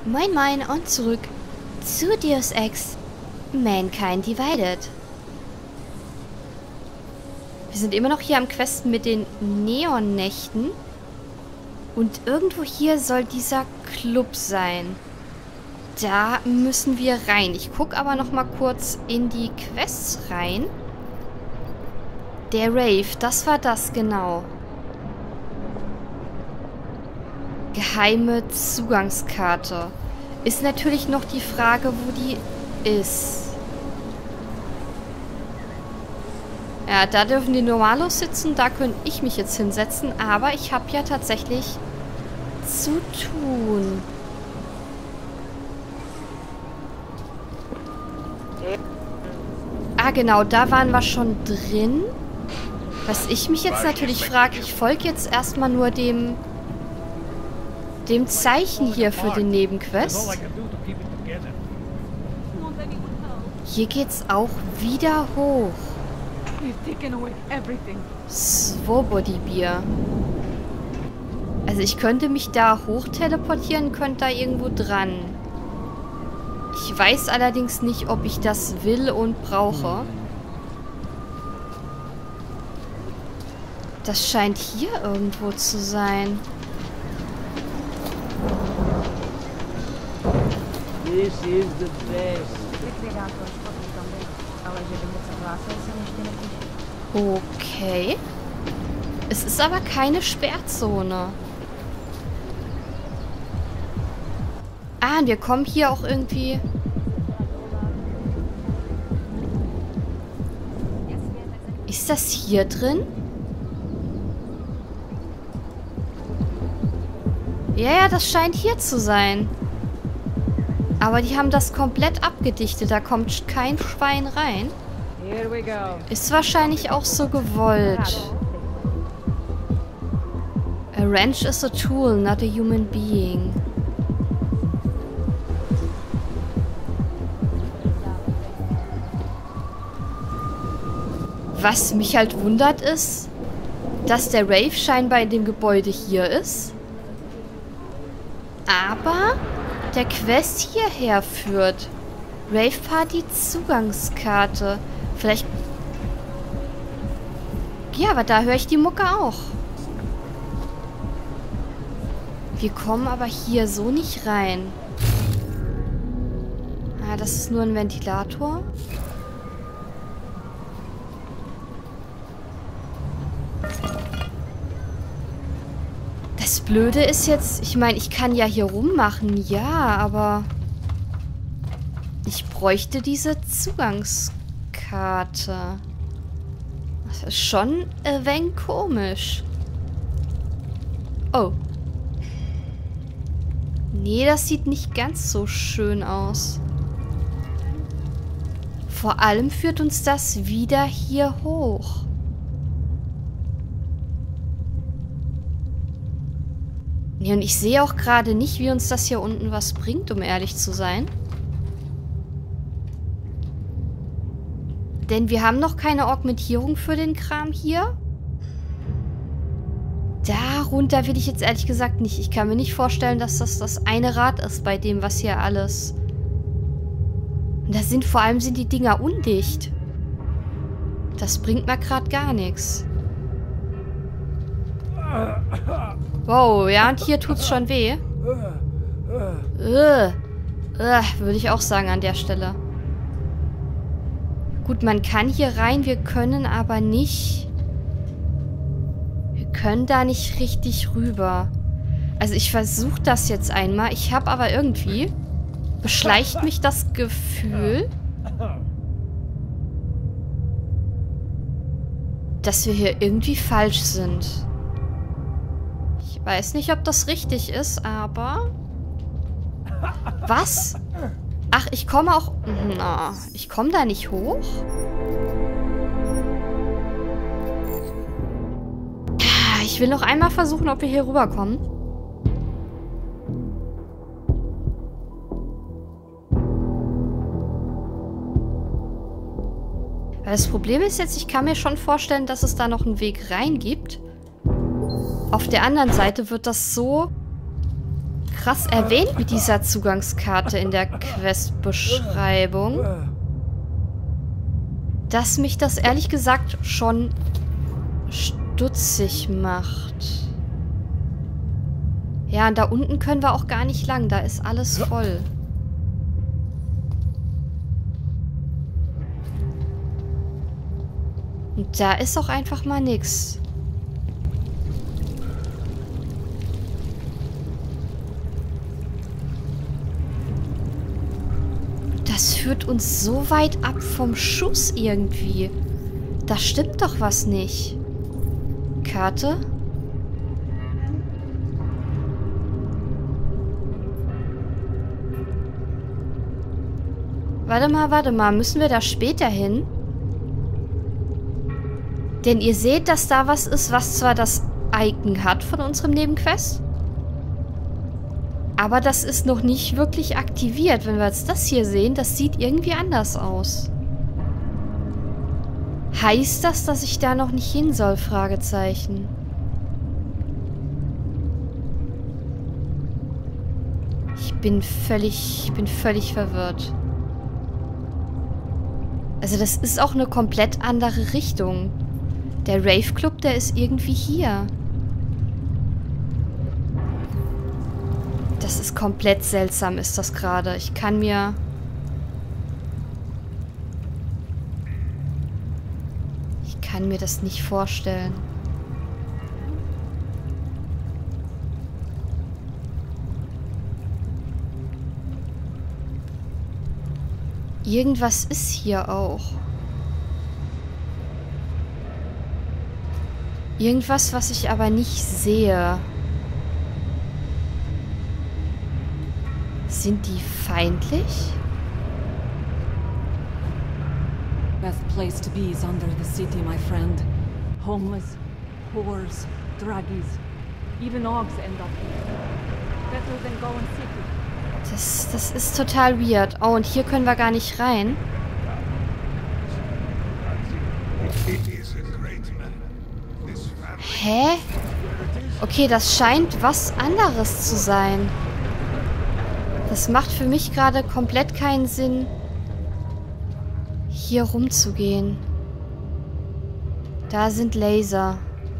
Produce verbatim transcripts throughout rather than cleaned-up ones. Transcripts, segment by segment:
Moin Moin und zurück zu Deus Ex Mankind Divided. Wir sind immer noch hier am Questen mit den Neonnächten. Und irgendwo hier soll dieser Club sein. Da müssen wir rein. Ich gucke aber noch mal kurz in die Quests rein. Der Rave, das war das, genau. Geheime Zugangskarte. Ist natürlich noch die Frage, wo die ist. Ja, da dürfen die Normalos sitzen, da könnte ich mich jetzt hinsetzen, aber ich habe ja tatsächlich zu tun. Ah, genau, da waren wir schon drin. Was ich mich jetzt natürlich frage, ich folge jetzt erstmal nur dem dem Zeichen hier für den Nebenquest. Hier geht's auch wieder hoch. Svobody-Bier. Also ich könnte mich da hoch teleportieren, könnte da irgendwo dran. Ich weiß allerdings nicht, ob ich das will und brauche. Das scheint hier irgendwo zu sein. This is the best. Okay. Es ist aber keine Sperrzone. Ah, und wir kommen hier auch irgendwie... Ist das hier drin? Ja, ja, das scheint hier zu sein. Aber die haben das komplett abgedichtet. Da kommt kein Schwein rein. Ist wahrscheinlich auch so gewollt. A wrench is a tool, not a human being. Was mich halt wundert ist, dass der Rave scheinbar in dem Gebäude hier ist. Aber der Quest hierher führt. Rave Party Zugangskarte. Vielleicht... Ja, aber da höre ich die Mucke auch. Wir kommen aber hier so nicht rein. Ah, das ist nur ein Ventilator. Das Blöde ist jetzt, ich meine, ich kann ja hier rummachen, ja, aber ich bräuchte diese Zugangskarte. Das ist schon ein wenig komisch. Oh. Nee, das sieht nicht ganz so schön aus. Vor allem führt uns das wieder hier hoch. Nee, und ich sehe auch gerade nicht, wie uns das hier unten was bringt, um ehrlich zu sein. Denn wir haben noch keine Augmentierung für den Kram hier. Darunter will ich jetzt ehrlich gesagt nicht. Ich kann mir nicht vorstellen, dass das das eine Rad ist bei dem, was hier alles... Und das sind vor allem sind die Dinger undicht. Das bringt mir gerade gar nichts. Wow, ja, und hier tut's schon weh. Äh, äh, würde ich auch sagen an der Stelle. Gut, man kann hier rein, wir können aber nicht... Wir können da nicht richtig rüber. Also ich versuche das jetzt einmal. Ich habe aber irgendwie... Beschleicht mich das Gefühl... dass wir hier irgendwie falsch sind. Ich weiß nicht, ob das richtig ist, aber... Was? Ach, ich komme auch... Na, ich komme da nicht hoch? Ich will noch einmal versuchen, ob wir hier rüberkommen. Weil das Problem ist jetzt, ich kann mir schon vorstellen, dass es da noch einen Weg rein gibt. Auf der anderen Seite wird das so krass erwähnt mit dieser Zugangskarte in der Questbeschreibung, dass mich das ehrlich gesagt schon stutzig macht. Ja, und da unten können wir auch gar nicht lang. Da ist alles voll. Und da ist auch einfach mal nix. Das führt uns so weit ab vom Schuss irgendwie. Da stimmt doch was nicht. Karte? Warte mal, warte mal. Müssen wir da später hin? Denn ihr seht, dass da was ist, was zwar das Icon hat von unserem Nebenquest, aber das ist noch nicht wirklich aktiviert. Wenn wir jetzt das hier sehen, das sieht irgendwie anders aus. Heißt das, dass ich da noch nicht hin soll? Fragezeichen. Ich bin völlig, ich bin völlig verwirrt. Also das ist auch eine komplett andere Richtung. Der Rave Club, der ist irgendwie hier. Das ist komplett seltsam, ist das gerade. Ich kann mir... Ich kann mir das nicht vorstellen. Irgendwas ist hier auch. Irgendwas, was ich aber nicht sehe. Sind die feindlich? Best place to be is under the city, my friend. Homeless, whores, druggies, even orcs end up here. Better than going city. Das, das ist total weird. Oh, und hier können wir gar nicht rein. Hä? Okay, das scheint was anderes zu sein. Das macht für mich gerade komplett keinen Sinn, hier rumzugehen. Da sind Laser.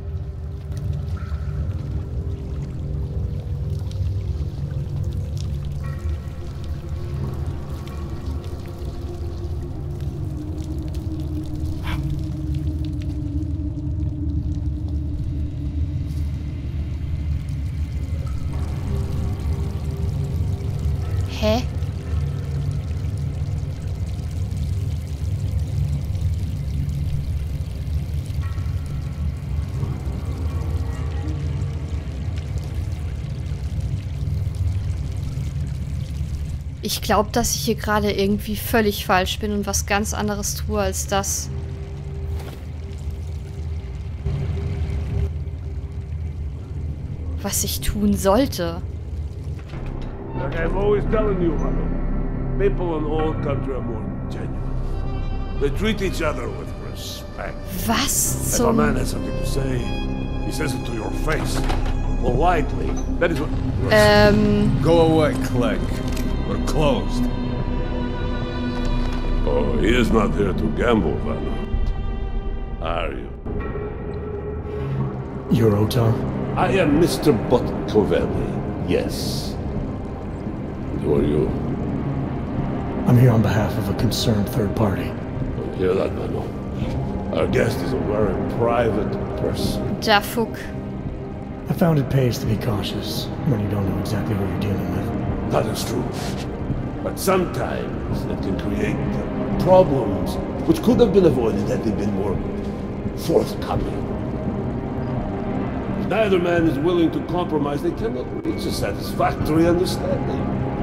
Hä? Ich glaube, dass ich hier gerade irgendwie völlig falsch bin und was ganz anderes tue als das. Was ich tun sollte. Like I'm always telling you, Mano, people in all country are more genuine. They treat each other with respect. Was If a zum... man has something to say, he says it to your face. Politely. That is what... Ähm... Go away, Clegg. We're closed. Oh, he is not here to gamble, Vanna. Are you? You're Otar? I am Mister Botkovelli, yes. And who are you? I'm here on behalf of a concerned third party. Oh, hear that, Mano? Our guest is a very private person. Jafuk. I found it pays to be cautious when you don't know exactly who you're dealing with. That is true. But sometimes it can create problems which could have been avoided had they been more forthcoming. If neither man is willing to compromise, they cannot reach a satisfactory understanding.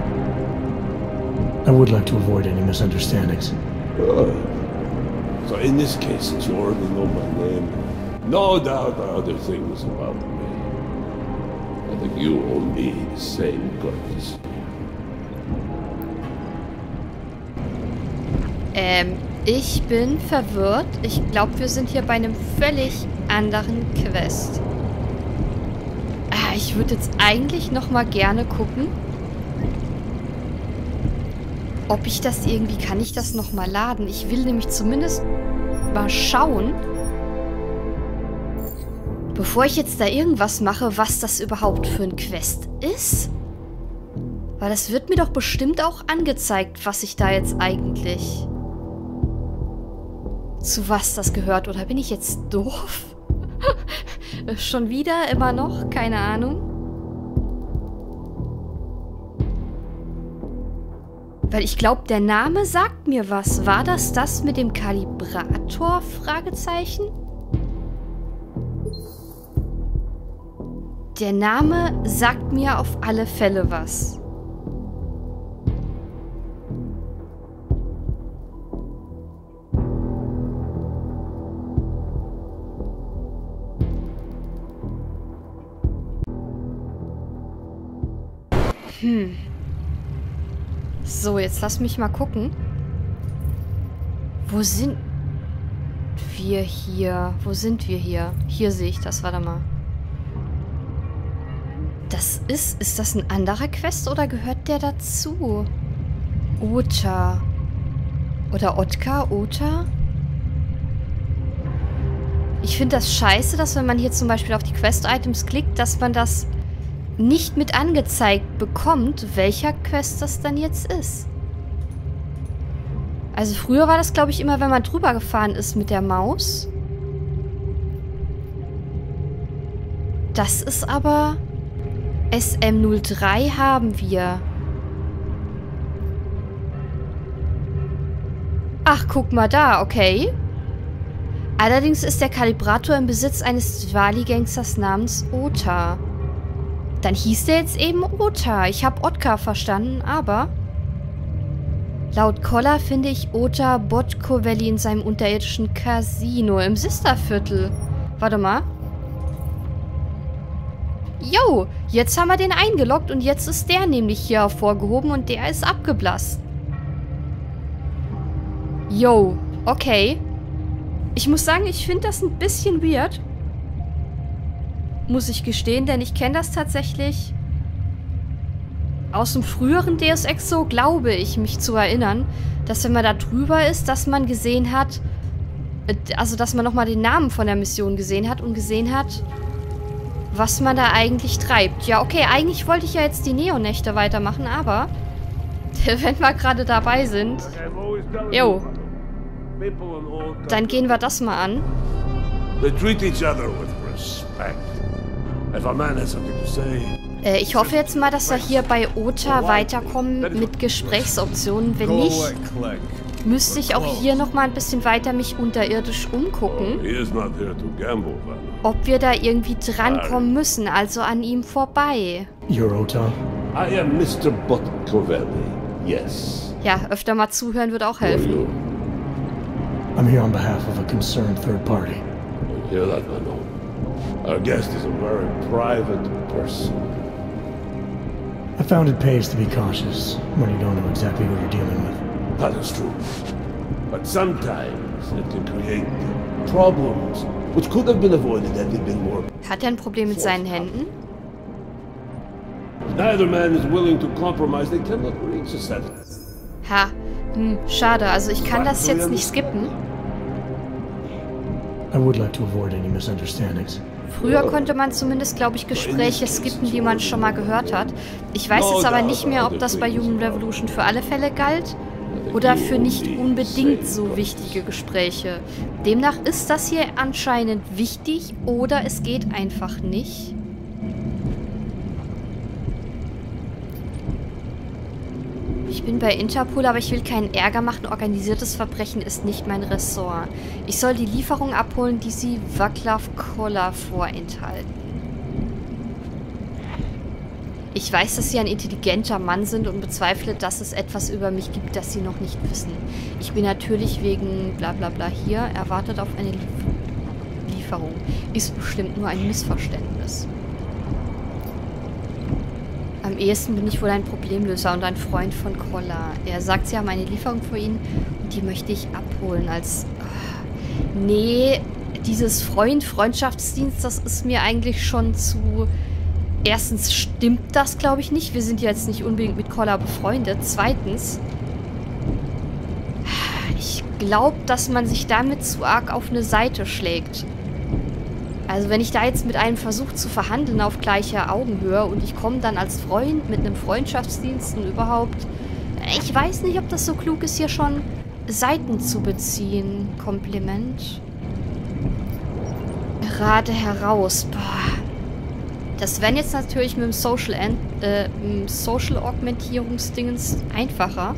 I would like to avoid any misunderstandings. Uh, so in this case, since you already know my name, no doubt there are other things about me. I think you owe me the same courtesy. Ähm, ich bin verwirrt. Ich glaube, wir sind hier bei einem völlig anderen Quest. Ah, ich Ich würde jetzt eigentlich noch mal gerne gucken, ob ich das irgendwie... Kann ich das noch mal laden? Ich will nämlich zumindest mal schauen, bevor ich jetzt da irgendwas mache, was das überhaupt für ein Quest ist. Weil das wird mir doch bestimmt auch angezeigt, was ich da jetzt eigentlich... zu was das gehört. Oder bin ich jetzt doof? Schon wieder? Immer noch? Keine Ahnung. Weil ich glaube, der Name sagt mir was. War das das mit dem Kalibrator? Fragezeichen? Der Name sagt mir auf alle Fälle was. Hm. So, jetzt lass mich mal gucken. Wo sind wir hier? Wo sind wir hier? Hier sehe ich das, warte mal. Das ist... Ist das ein anderer Quest oder gehört der dazu? Ota. Oder Otka? Ota? Ich finde das scheiße, dass wenn man hier zum Beispiel auf die Quest-Items klickt, dass man das nicht mit angezeigt bekommt, welcher Quest das dann jetzt ist. Also früher war das, glaube ich, immer, wenn man drüber gefahren ist mit der Maus. Das ist aber... S M null drei haben wir. Ach, guck mal da, okay. Allerdings ist der Kalibrator im Besitz eines Dvali-Gangsters namens Ota. Dann hieß der jetzt eben Ota. Ich habe Otka verstanden, aber... Laut Koller finde ich Ota Botkovelli in seinem unterirdischen Casino im Sisterviertel. Warte mal. Jo, jetzt haben wir den eingeloggt und jetzt ist der nämlich hier hervorgehoben und der ist abgeblasst. Jo, okay. Ich muss sagen, ich finde das ein bisschen weird. Muss ich gestehen, denn ich kenne das tatsächlich aus dem früheren Deus Ex, so glaube ich mich zu erinnern, dass wenn man da drüber ist, dass man gesehen hat, also dass man nochmal den Namen von der Mission gesehen hat und gesehen hat, was man da eigentlich treibt. Ja, okay, eigentlich wollte ich ja jetzt die Neonnächte weitermachen, aber wenn wir gerade dabei sind, jo, dann gehen wir das mal an. They treat each other with respect. If a man has something to say, äh, ich hoffe jetzt mal, dass wir hier bei Ota weiterkommen mit Gesprächsoptionen. Wenn nicht, müsste ich auch hier nochmal ein bisschen weiter mich unterirdisch umgucken, he is not here to gamble, Van. ob wir da irgendwie drankommen müssen, also an ihm vorbei. You're Ota? I am Mister Botkovelli, yes. Ja, öfter mal zuhören wird auch Who are helfen. you? I'm here on behalf of a concerned third party. You hear that, Van? Our guest is a very private person. I found it pays to be cautious when you don't know exactly who you're dealing with. That is true. But sometimes it can create problems which could have been avoided had it been more. Hat er ein Problem mit seinen Händen? Neither man is willing to compromise. They cannot reach a settlement. Ha, hm, schade. Also ich kann das jetzt nicht skippen. I would like to avoid any misunderstandings. Früher konnte man zumindest, glaube ich, Gespräche skippen, die man schon mal gehört hat. Ich weiß jetzt aber nicht mehr, ob das bei Human Revolution für alle Fälle galt oder für nicht unbedingt so wichtige Gespräche. Demnach ist das hier anscheinend wichtig oder es geht einfach nicht. Ich bin bei Interpol, aber ich will keinen Ärger machen. Organisiertes Verbrechen ist nicht mein Ressort. Ich soll die Lieferung abholen, die sie Václav Koller vorenthalten. Ich weiß, dass sie ein intelligenter Mann sind und bezweifle, dass es etwas über mich gibt, das sie noch nicht wissen. Ich bin natürlich wegen bla bla bla hier, erwartet auf eine Lief- Lieferung. Ist bestimmt nur ein Missverständnis. Am ehesten bin ich wohl ein Problemlöser und ein Freund von Koller. Er sagt, sie haben eine Lieferung für ihn und die möchte ich abholen als... Ach, nee, dieses Freund-Freundschaftsdienst, das ist mir eigentlich schon zu Erstens stimmt das, glaube ich, nicht. Wir sind jetzt nicht unbedingt mit Koller befreundet. Zweitens, ich glaube, dass man sich damit zu arg auf eine Seite schlägt. Also wenn ich da jetzt mit einem versuche zu verhandeln auf gleicher Augenhöhe und ich komme dann als Freund mit einem Freundschaftsdienst und überhaupt... Ich weiß nicht, ob das so klug ist, hier schon Seiten zu beziehen. Kompliment. Gerade heraus. Boah. Das wäre jetzt natürlich mit dem Social, äh, Social Augmentierungsdingens einfacher.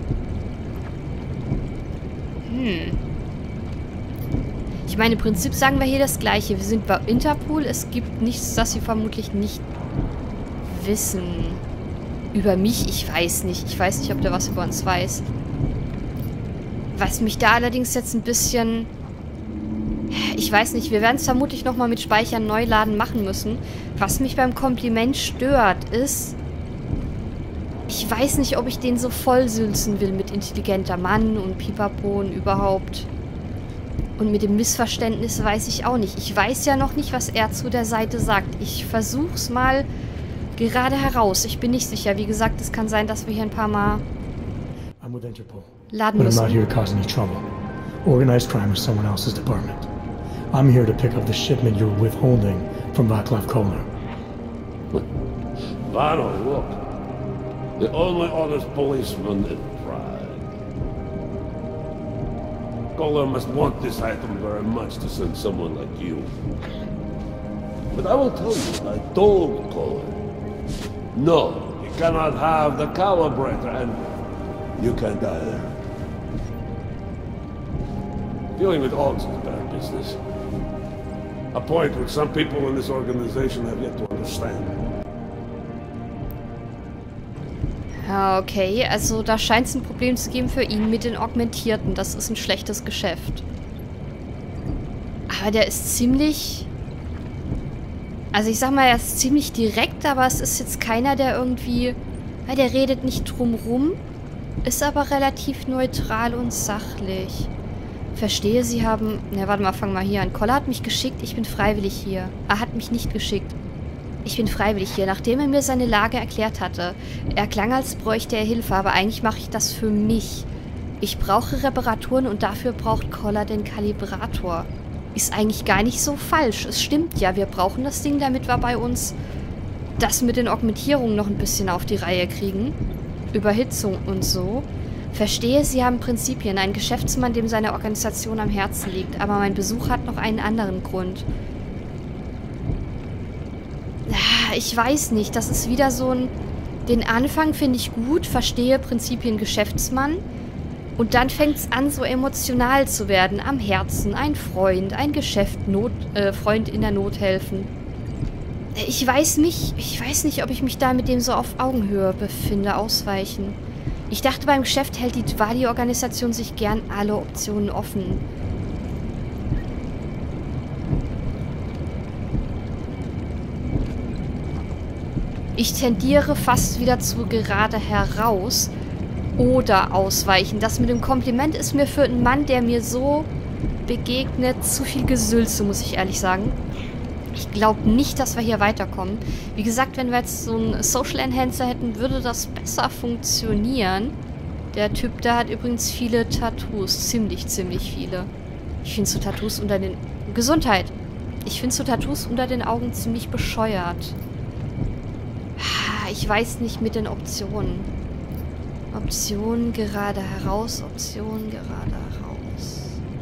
Hm. Ich meine, im Prinzip sagen wir hier das Gleiche. Wir sind bei Interpol. Es gibt nichts, das sie vermutlich nicht wissen. Über mich, ich weiß nicht. Ich weiß nicht, ob der was über uns weiß. Was mich da allerdings jetzt ein bisschen... Ich weiß nicht, wir werden es vermutlich nochmal mit Speichern neu laden machen müssen. Was mich beim Kompliment stört, ist... Ich weiß nicht, ob ich den so vollsülzen will mit intelligenter Mann und Pipapo und überhaupt. Und mit dem Missverständnis weiß ich auch nicht. Ich weiß ja noch nicht, was er zu der Seite sagt. Ich versuch's mal gerade heraus. Ich bin nicht sicher. Wie gesagt, es kann sein, dass wir hier ein paar Mal laden müssen. I'm not here to cause any trouble. Organized crime is someone else's department. I'm here to pick up the shipment you're withholding from Václav Koller. Vano, look. The only honest policeman in Prague. Koller must want this item very much to send someone like you. But I will tell you, I told Koller, no, you cannot have the calibrator, and you can't either. Dealing with Augs is bad business. A point which some people in this organization have yet to understand. Okay, also da scheint es ein Problem zu geben für ihn mit den Augmentierten. Das ist ein schlechtes Geschäft. Aber der ist ziemlich... Also ich sag mal, er ist ziemlich direkt, aber es ist jetzt keiner, der irgendwie... Ja, der redet nicht drumrum, ist aber relativ neutral und sachlich. Verstehe, Sie haben... Na, warte mal, fang mal hier an. Koller hat mich geschickt, ich bin freiwillig hier. Er hat mich nicht geschickt. Ich bin freiwillig hier, nachdem er mir seine Lage erklärt hatte. Er klang, als bräuchte er Hilfe, aber eigentlich mache ich das für mich. Ich brauche Reparaturen und dafür braucht Koller den Kalibrator. Ist eigentlich gar nicht so falsch. Es stimmt ja, wir brauchen das Ding, damit wir bei uns das mit den Augmentierungen noch ein bisschen auf die Reihe kriegen. Überhitzung und so. Verstehe, Sie haben Prinzipien. Ein Geschäftsmann, dem seine Organisation am Herzen liegt. Aber mein Besuch hat noch einen anderen Grund. Ich weiß nicht. Das ist wieder so ein... Den Anfang finde ich gut. Verstehe Prinzipien Geschäftsmann. Und dann fängt es an, so emotional zu werden. Am Herzen. Ein Freund. Ein Geschäft. Not, äh, Freund in der Not helfen. Ich weiß nicht. Ich weiß nicht, ob ich mich da mit dem so auf Augenhöhe befinde. Ausweichen. Ich dachte, beim Geschäft hält die Dvali-Organisation sich gern alle Optionen offen. Ich tendiere fast wieder zu gerade heraus oder ausweichen. Das mit dem Kompliment ist mir für einen Mann, der mir so begegnet, zu viel Gesülze, muss ich ehrlich sagen. Ich glaube nicht, dass wir hier weiterkommen. Wie gesagt, wenn wir jetzt so einen Social Enhancer hätten, würde das besser funktionieren. Der Typ da hat übrigens viele Tattoos. Ziemlich, ziemlich viele. Ich finde so Tattoos unter den... Gesundheit! Ich finde so Tattoos unter den Augen ziemlich bescheuert. Ich weiß nicht mit den Optionen. Option gerade heraus, Option gerade heraus.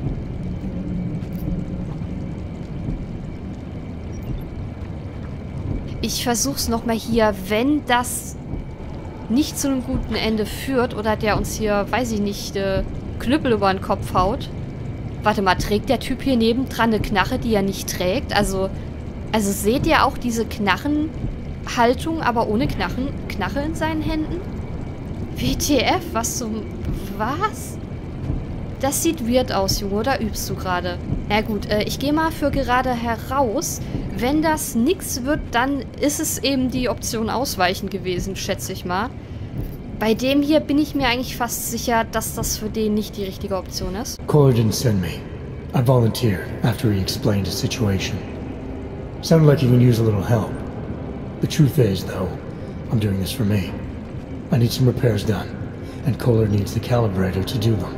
Ich versuch's nochmal hier, wenn das nicht zu einem guten Ende führt oder der uns hier, weiß ich nicht, äh, Knüppel über den Kopf haut. Warte mal, trägt der Typ hier nebendran eine Knarre, die er nicht trägt? Also, also seht ihr auch diese Knarrenhaltung, aber ohne Knarren, Knarre in seinen Händen? W T F, was zum... Was? Das sieht weird aus, Junge, oder übst du gerade? Na gut, äh, ich gehe mal für gerade heraus. Wenn das nix wird, dann ist es eben die Option ausweichen gewesen, schätze ich mal. Bei dem hier bin ich mir eigentlich fast sicher, dass das für den nicht die richtige Option ist. Koller didn't send me. I volunteered after he explained his situation. Sounded like he could use a little help. The truth is, though, I'm doing this for me. I need some repairs done, and Kohler needs the calibrator to do them.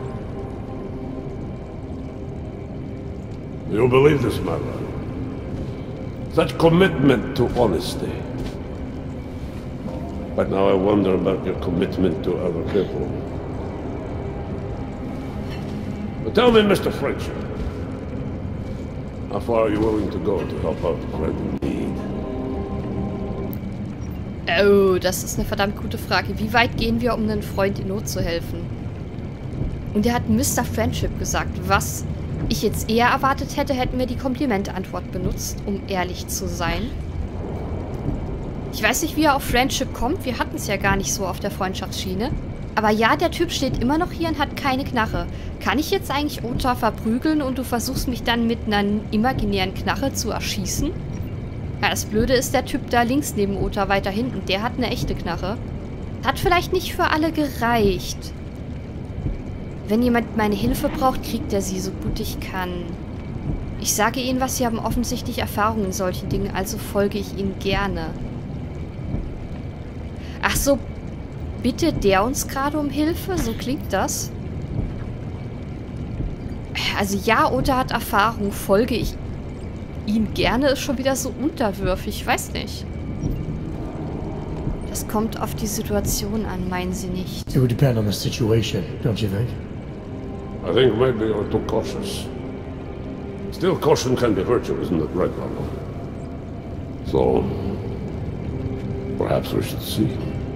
You believe this, my lord? Such commitment to honesty. But now I wonder about your commitment to other people. But tell me, Mister French, how far are you willing to go to help out a friend in need? Oh, das ist eine verdammt gute Frage. Wie weit gehen wir, um einem Freund in Not zu helfen? Und er hat Mister Friendship gesagt. Was ich jetzt eher erwartet hätte, hätten wir die Komplimente-Antwort benutzt, um ehrlich zu sein. Ich weiß nicht, wie er auf Friendship kommt. Wir hatten es ja gar nicht so auf der Freundschaftsschiene. Aber ja, der Typ steht immer noch hier und hat keine Knarre. Kann ich jetzt eigentlich Ota verprügeln und du versuchst mich dann mit einer imaginären Knarre zu erschießen? Ja, das Blöde ist, der Typ da links neben Ota weiter hinten, der hat eine echte Knarre. Hat vielleicht nicht für alle gereicht. Wenn jemand meine Hilfe braucht, kriegt er sie so gut ich kann. Ich sage ihnen was, sie haben offensichtlich Erfahrung in solchen Dingen, also folge ich ihnen gerne. Ach so, bittet der uns gerade um Hilfe? So klingt das. Also ja, Ota hat Erfahrung, folge ich ihn gerne, ist schon wieder so unterwürfig, ich weiß nicht. Das kommt auf die Situation an, meinen Sie nicht? It would depend on the situation, don't you think? I think maybe you're too cautious. Still, caution can be virtue, isn't it right, Ronald? So, perhaps we should see.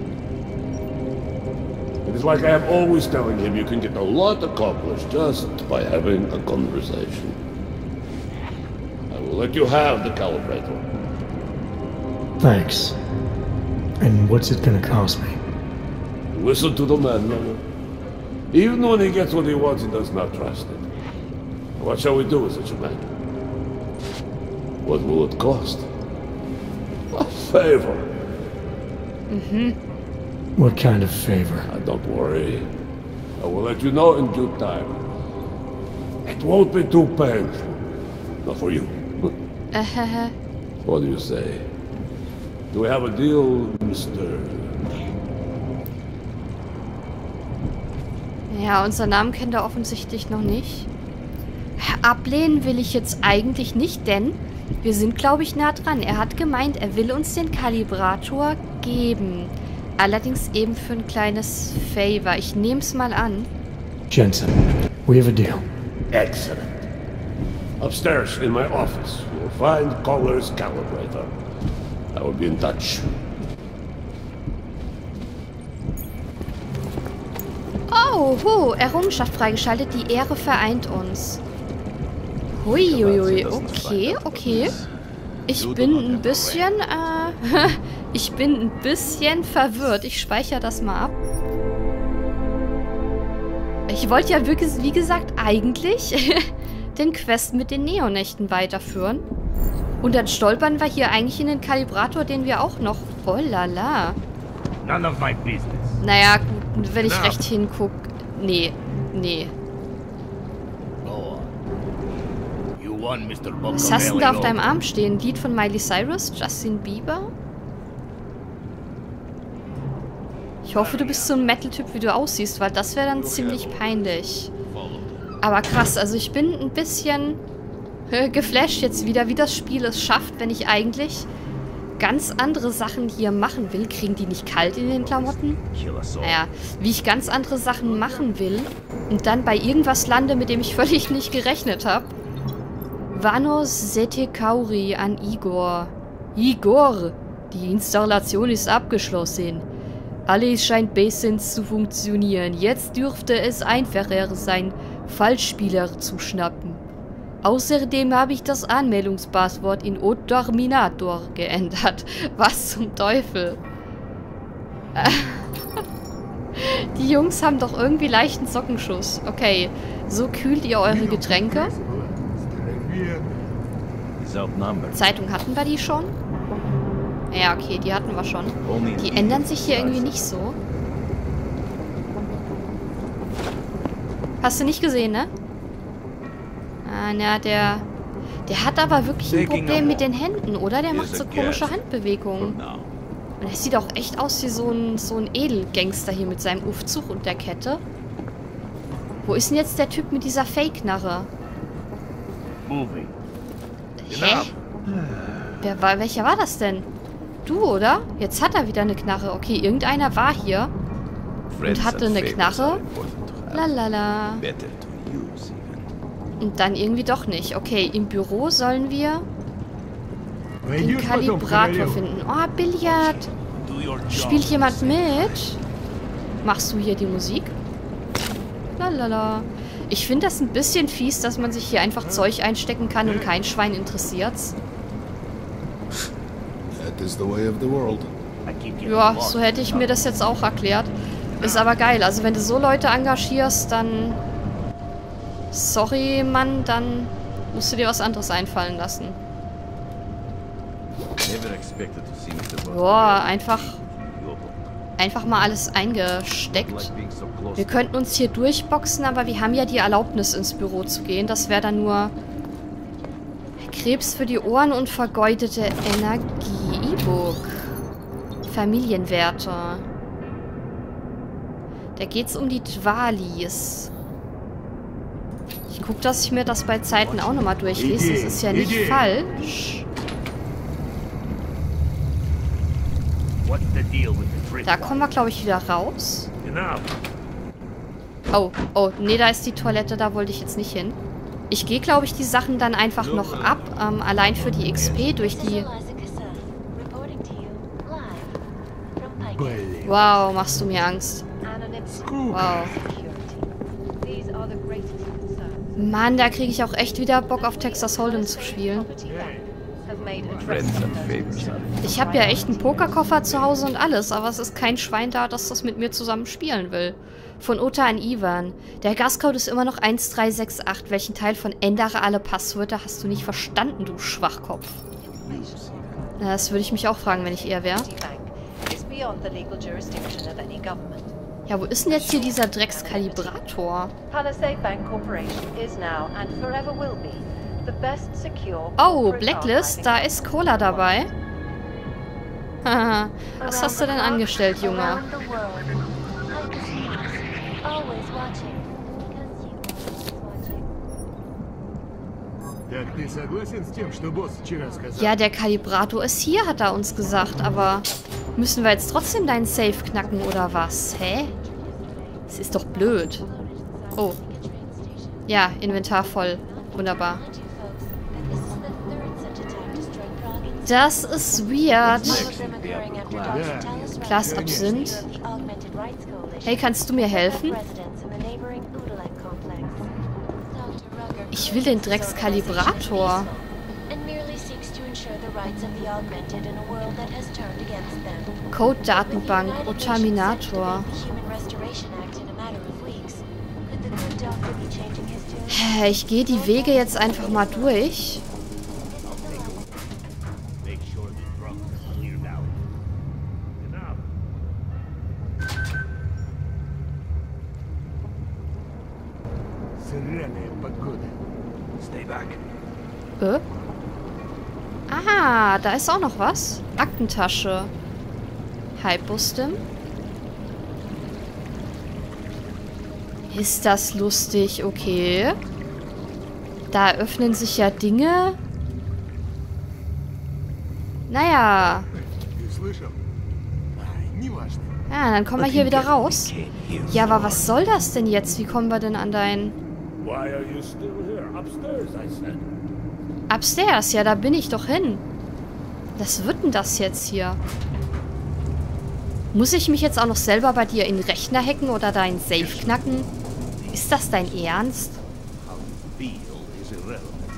It is like I am always telling him, you can get a lot accomplished just by having a conversation. I will let you have the calibrator. Thanks. And what's it gonna cost me? Listen to the man, Leonard. Even when he gets what he wants, he does not trust it. What shall we do with such a man? What will it cost? A favor. Mm-hmm. What kind of favor? Uh, don't worry. I will let you know in due time. It won't be too painful. Not for you. Uh-huh. What do you say? Do we have a deal, Mister Ja, unser Namen kennt er offensichtlich noch nicht. Ablehnen will ich jetzt eigentlich nicht, denn wir sind, glaube ich, nah dran. Er hat gemeint, er will uns den Kalibrator geben. Allerdings eben für ein kleines Favor. Ich nehme es mal an. Jensen, we have a deal. Excellent. Upstairs in my office, you will find Kohler's calibrator. I will be in touch. Oh, hu, Errungenschaft freigeschaltet. Die Ehre vereint uns. Huiuiui, okay, okay. Ich bin ein bisschen, äh, ich bin ein bisschen verwirrt. Ich speichere das mal ab. Ich wollte ja wirklich, wie gesagt, eigentlich den Quest mit den Neonächten weiterführen. Und dann stolpern wir hier eigentlich in den Kalibrator, den wir auch noch... Oh la la. None of my business. Naja, gut, wenn ich recht hingucke... Nee, nee. Was hast du denn da auf deinem Arm stehen? Lied von Miley Cyrus? Justin Bieber? Ich hoffe, du bist so ein Metal-Typ, wie du aussiehst, weil das wäre dann ziemlich peinlich. Aber krass, also ich bin ein bisschen äh, geflasht jetzt wieder, wie das Spiel es schafft, wenn ich eigentlich ganz andere Sachen hier machen will. Kriegen die nicht kalt in den Klamotten? Naja, wie ich ganz andere Sachen machen will und dann bei irgendwas lande, mit dem ich völlig nicht gerechnet habe. Vanos Setekauri an Igor. Igor, die Installation ist abgeschlossen. Alles scheint bestens zu funktionieren. Jetzt dürfte es einfacher sein, Falschspieler zu schnappen. Außerdem habe ich das Anmeldungspasswort in O-Terminator geändert. Was zum Teufel? Die Jungs haben doch irgendwie leichten Sockenschuss. Okay, so kühlt ihr eure Getränke. Zeitung hatten wir die schon? Ja, okay, die hatten wir schon. Die ändern sich hier irgendwie nicht so. Hast du nicht gesehen, ne? Ah, na, der... Der hat aber wirklich ein Taking Problem a mit den walk. Händen, oder? Der Is macht so a komische guest. Handbewegungen. For now. Und er sieht auch echt aus wie so ein, so ein Edelgangster hier mit seinem Aufzug und der Kette. Wo ist denn jetzt der Typ mit dieser Fake-Knarre? Moving. Hä? Wer war, welcher war das denn? Du, oder? Jetzt hat er wieder eine Knarre. Okay, irgendeiner war hier und hatte eine Knarre. Lalala. Better to use even. Und dann irgendwie doch nicht. Okay, im Büro sollen wir den Kalibrator finden. Oh, Billard. Do your job. Spielt jemand mit? Machst du hier die Musik? Lalala. Ich finde das ein bisschen fies, dass man sich hier einfach Zeug einstecken kann und kein Schwein interessiert's. That is the way of the world. I keep getting Ja, lost. so hätte ich mir das jetzt auch erklärt. Ist aber geil. Also wenn du so Leute engagierst, dann... Sorry, Mann, dann musst du dir was anderes einfallen lassen. Never expected to see Mister Butler. Boah, einfach, Your book. einfach mal alles eingesteckt. Like being so close. Wir könnten uns hier durchboxen, aber wir haben ja die Erlaubnis, ins Büro zu gehen. Das wäre dann nur Krebs für die Ohren und vergeudete Energie. E-Book. Familienwerte. Da geht's um die Dwalis. Ich gucke, dass ich mir das bei Zeiten auch nochmal durchlese. Das ist ja nicht Idee. falsch. What's the deal with the drink? Da kommen wir, glaube ich, wieder raus. Enough. Oh, oh, nee, da ist die Toilette, da wollte ich jetzt nicht hin. Ich gehe, glaube ich, die Sachen dann einfach noch ab, ähm, allein für die X P durch die... Wow, machst du mir Angst. Wow. Mann, da kriege ich auch echt wieder Bock auf Texas Hold'em zu spielen. Friends and favors. Ich habe ja echt einen Pokerkoffer zu Hause und alles, aber es ist kein Schwein da, das das mit mir zusammen spielen will. Von Ota an Ivan. Der Gascode ist immer noch eins drei sechs acht. Welchen Teil von ändere alle Passwörter hast du nicht verstanden, du Schwachkopf? Na, das würde ich mich auch fragen, wenn ich er wäre. Ja, wo ist denn jetzt hier dieser Dreckskalibrator? Palisade Bank Corporation is now and forever will be the best secure Oh, corporate Blacklist, da archiving ist Cola dabei. Haha, was hast du denn angestellt, Junge? Around the world. Like a genius, always watching. Because you are always watching. Так ты согласен с тем, что босс вчера сказал? Ja, der Kalibrator ist hier, hat er uns gesagt, aber müssen wir jetzt trotzdem deinen Safe knacken oder was? Hä? Das ist doch blöd. Oh. Ja, Inventar voll. Wunderbar. Das ist weird. Class Absinth. Hey, kannst du mir helfen? Ich will den Dreckskalibrator. Code-Datenbank, Otaminator. Hä, ich gehe die Wege jetzt einfach mal durch. Make sure the drunk is cleared out. Enough. Сраная погода. Stay back. Äh? Ah, da ist auch noch was. Aktentasche. Hypostim. Ist das lustig? Okay. Da öffnen sich ja Dinge. Naja. Ты слышал? А, неважно. Ja, dann kommen wir hier wieder raus. Ja, aber was soll das denn jetzt? Wie kommen wir denn an dein... Why are you still here? Upstairs, I said. Upstairs? Ja, da bin ich doch hin. Was wird denn das jetzt hier? Muss ich mich jetzt auch noch selber bei dir in den Rechner hacken oder deinen Safe knacken? Ist das dein Ernst? Feel is irrelevant.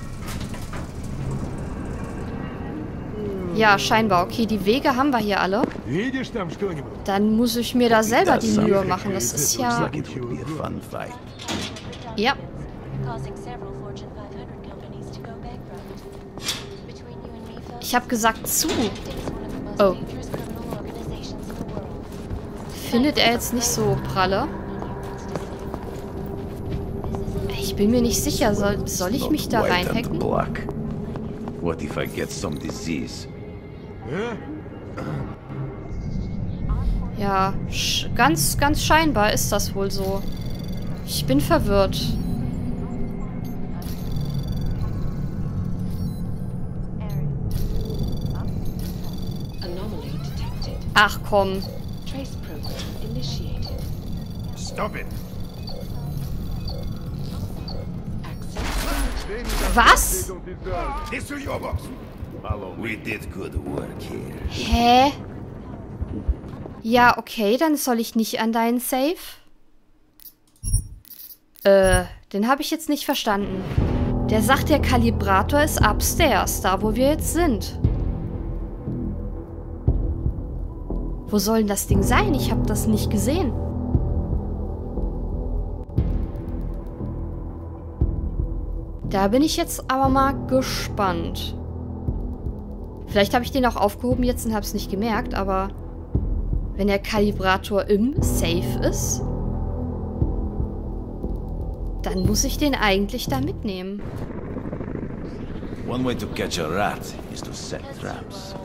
Ja, scheinbar. Okay, die Wege haben wir hier alle. Видишь там что-нибудь? Dann muss ich mir da selber die Mühe machen. Das ist ja... Like it would be a fun fight. Ja. Causing several Fortune five hundred companies to go bankrupt. Between you and me, folks, Ich habe gesagt zu. it's one of the most Oh. dangerous criminal organizations in the world. Findet er jetzt nicht so pralle? Ich bin mir nicht sicher. Soll, soll ich mich da Not white and reinhacken? black. What if I get some disease? Ja, sch ganz, ganz scheinbar ist das wohl so. Ich bin verwirrt. Ach komm. Stop it. Was? This to your box. We did good work here. Hä? Ja, okay, dann soll ich nicht an deinen Safe? Äh, den habe ich jetzt nicht verstanden. Der sagt, der Kalibrator ist upstairs, da wo wir jetzt sind. Wo soll denn das Ding sein? Ich habe das nicht gesehen. Da bin ich jetzt aber mal gespannt. Vielleicht habe ich den auch aufgehoben jetzt und habe es nicht gemerkt, aber wenn der Kalibrator im Safe ist, dann muss ich den eigentlich da mitnehmen. One way to catch a rat is to set traps.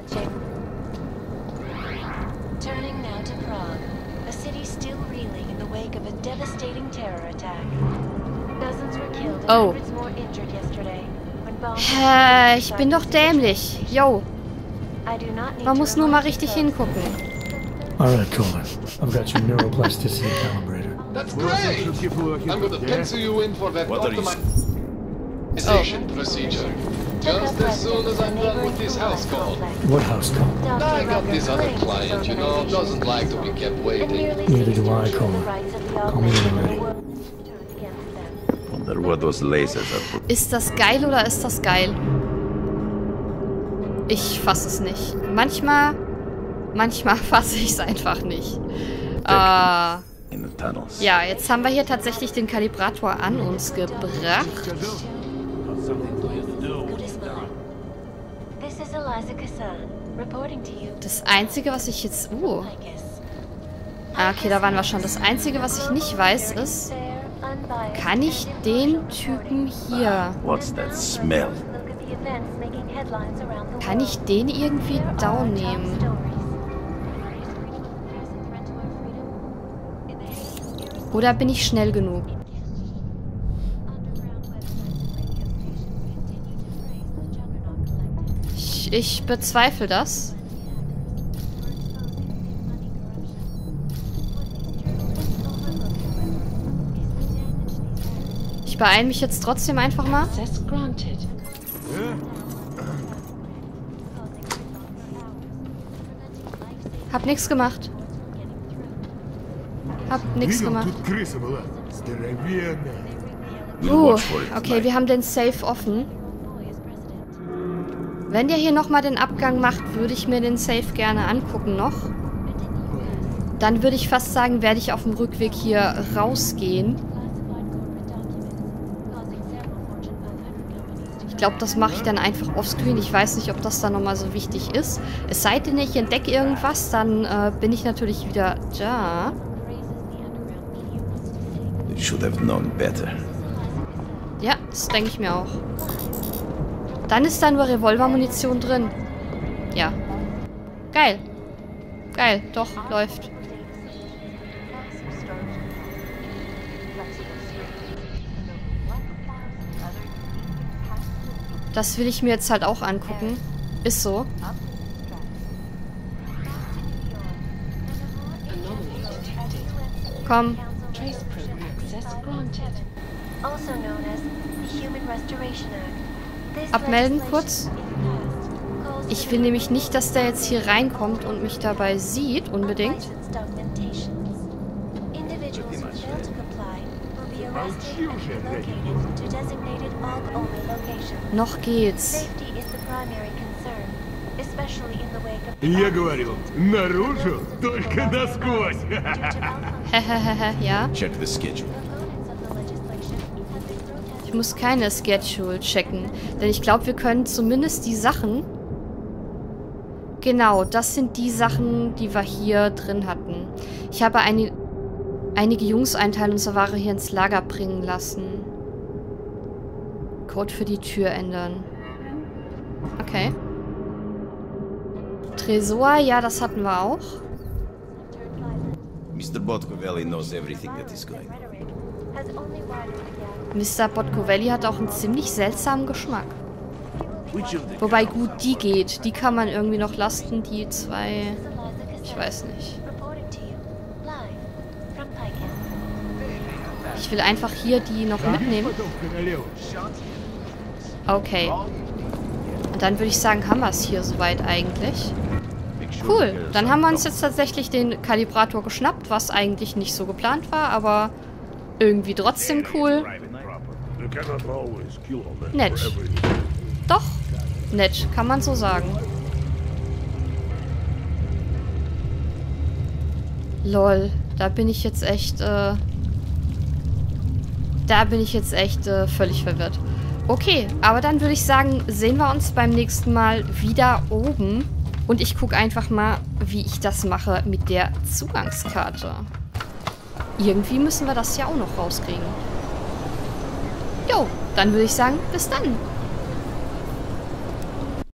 Turning now to Prague, a city still reeling in the wake of a devastating terror attack. Dozens were killed and Oh. hundreds more injured yesterday when bombs. Hä, ich bin doch dämlich. Yo, I do not need man to muss nur mal remind richtig you folks. hingucken. Alright, Kohler. I've got your neuroplasticity calibrator. That's great! I'm gonna pencil you in for that What are you optimization procedure. Just as soon as I'm done with this house call. What house call? I got this other client, you know, doesn't like to be kept waiting. Neither do I, Kohler. Call me when I'm ready. Wonder what those lasers are. Ist das geil oder ist das geil? Ich fasse es nicht. Manchmal, manchmal fasse ich es einfach nicht. Äh, In the tunnels. ja, jetzt haben wir hier tatsächlich den Kalibrator an uns gebracht. This is Eliza Kassan, reporting to you. Das Einzige, was ich jetzt... Uh. Ah, okay, da waren wir schon. Das Einzige, was ich nicht weiß, ist... Kann ich den Typen hier... What's that smell? Kann ich den irgendwie down nehmen? Oder bin ich schnell genug? Ich, ich bezweifle das. Ich beeile mich jetzt trotzdem einfach mal. Hab nichts gemacht. Hab nichts gemacht. Uh, okay, wir haben den Safe offen. Wenn der hier nochmal den Abgang macht, würde ich mir den Safe gerne angucken noch. Dann würde ich fast sagen, werde ich auf dem Rückweg hier rausgehen. Ich glaube, das mache ich dann einfach offscreen. Ich weiß nicht, ob das dann nochmal so wichtig ist. Es sei denn, ich entdecke irgendwas, dann äh, bin ich natürlich wieder da. You should have known better. Ja, das denke ich mir auch. Dann ist da nur Revolvermunition drin. Ja. Geil. Geil, doch, läuft. Das will ich mir jetzt halt auch angucken. Ist so. Komm. Abmelden kurz. Ich will nämlich nicht, dass der jetzt hier reinkommt und mich dabei sieht, unbedingt. Noch geht's. Я говорил, наружу, только насквозь. Hehehehe, ja. Check the schedule. Ich muss keine Schedule checken, denn ich glaube, wir können zumindest die Sachen... Genau, das sind die Sachen, die wir hier drin hatten. Ich habe eine, einige Jungs-Einteile unserer Ware hier ins Lager bringen lassen. Code für die Tür ändern. Okay. Tresor, ja, das hatten wir auch. Mister Botkovelli knows everything that is going on. Mister Botkovelli hat auch einen ziemlich seltsamen Geschmack. Wobei gut, die geht. Die kann man irgendwie noch lasten, die zwei... Ich weiß nicht. Ich will einfach hier die noch mitnehmen. Okay. Und dann würde ich sagen, haben wir es hier soweit eigentlich. Cool. Dann haben wir uns jetzt tatsächlich den Kalibrator geschnappt, was eigentlich nicht so geplant war, aber irgendwie trotzdem cool. Nett. Doch. Nett, kann man so sagen. Lol, da bin ich jetzt echt, äh... Da bin ich jetzt echt äh, völlig verwirrt. Okay, aber dann würde ich sagen, sehen wir uns beim nächsten Mal wieder oben. Und ich gucke einfach mal, wie ich das mache mit der Zugangskarte. Irgendwie müssen wir das ja auch noch rauskriegen. Jo, dann würde ich sagen, bis dann.